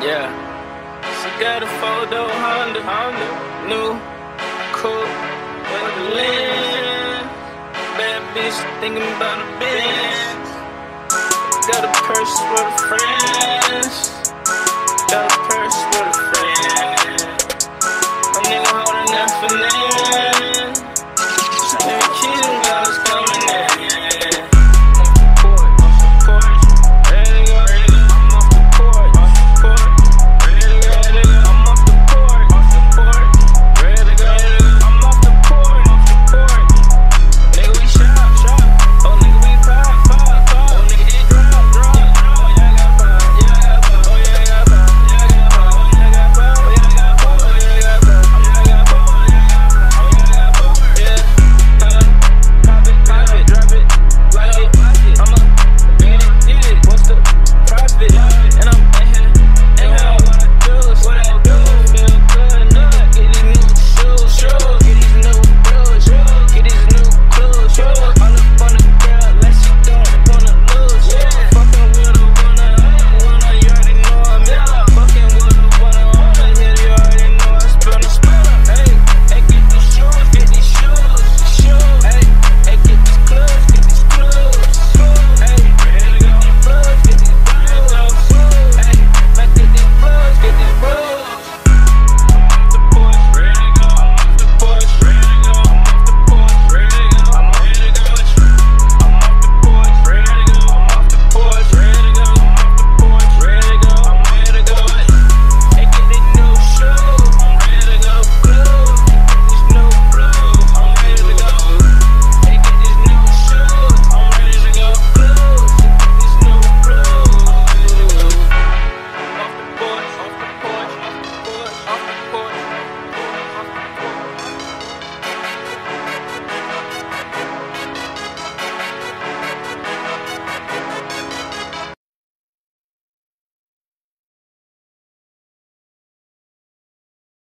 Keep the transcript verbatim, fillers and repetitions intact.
Yeah. She got a photo Honda, Honda, new, cool, with a lens. Bad bitch thinking about a bitch. Got a purse for the friends. Got a